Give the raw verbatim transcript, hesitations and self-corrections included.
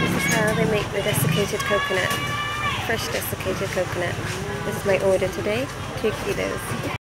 This is how they make the desiccated coconut. Fresh desiccated coconut. This is my order today, two kilos.